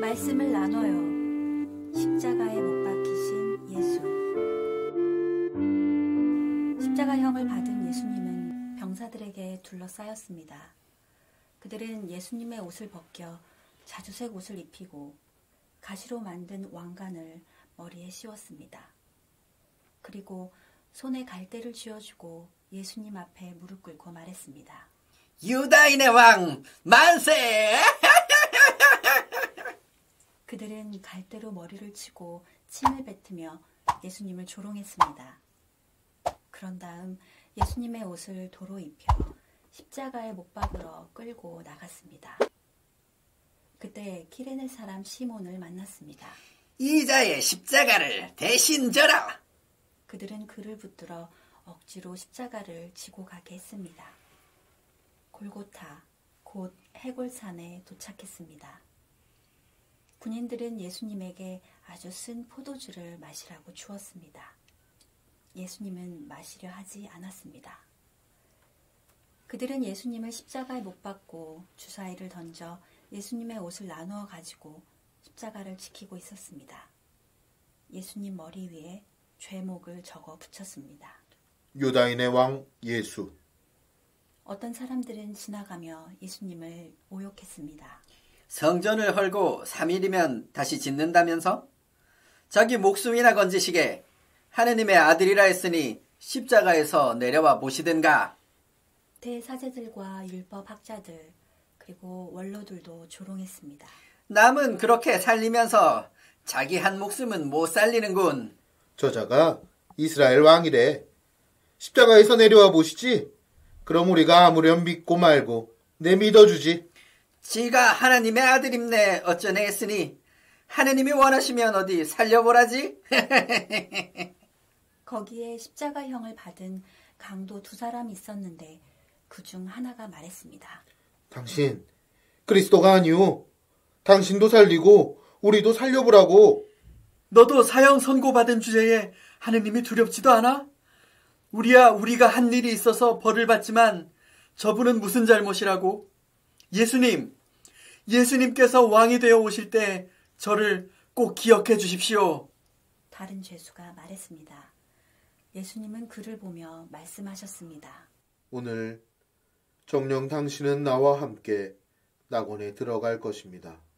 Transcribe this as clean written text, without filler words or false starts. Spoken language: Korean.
말씀을 나눠요. 십자가에 못 박히신 예수. 십자가형을 받은 예수님은 병사들에게 둘러싸였습니다. 그들은 예수님의 옷을 벗겨 자주색 옷을 입히고 가시로 만든 왕관을 머리에 씌웠습니다. 그리고 손에 갈대를 쥐어주고 예수님 앞에 무릎 꿇고 말했습니다. 유다인의 왕 만세! 그들은 갈대로 머리를 치고 침을 뱉으며 예수님을 조롱했습니다. 그런 다음 예수님의 옷을 도로 입혀 십자가에 못 박으러 끌고 나갔습니다. 그때 키레네 사람 시몬을 만났습니다. 이자의 십자가를 대신 져라. 그들은 그를 붙들어 억지로 십자가를 지고 가게 했습니다. 골고타, 곧 해골산에 도착했습니다. 군인들은 예수님에게 아주 쓴 포도주를 마시라고 주었습니다. 예수님은 마시려 하지 않았습니다. 그들은 예수님을 십자가에 못 박고 주사위를 던져 예수님의 옷을 나누어 가지고 십자가를 지키고 있었습니다. 예수님 머리 위에 죄목을 적어 붙였습니다. 유다인의 왕 예수. 어떤 사람들은 지나가며 예수님을 모욕했습니다. 성전을 헐고 3일이면 다시 짓는다면서? 자기 목숨이나 건지시게 하느님의 아들이라 했으니 십자가에서 내려와 보시든가. 대사제들과 율법학자들 그리고 원로들도 조롱했습니다. 남은 그렇게 살리면서 자기 한 목숨은 못 살리는군. 저자가 이스라엘 왕이래. 십자가에서 내려와 보시지. 그럼 우리가 아무렴 믿고 말고 내 믿어주지. 지가 하나님의 아들임네 어쩌네 했으니 하느님이 원하시면 어디 살려보라지. 거기에 십자가형을 받은 강도 2사람이 있었는데 그중 하나가 말했습니다. 당신 그리스도가 아니오. 당신도 살리고 우리도 살려보라고. 너도 사형 선고받은 주제에 하느님이 두렵지도 않아? 우리가 한 일이 있어서 벌을 받지만 저분은 무슨 잘못이라고? 예수님께서 왕이 되어 오실 때 저를 꼭 기억해 주십시오. 다른 죄수가 말했습니다. 예수님은 그를 보며 말씀하셨습니다. 오늘 정녕 당신은 나와 함께 낙원에 들어갈 것입니다.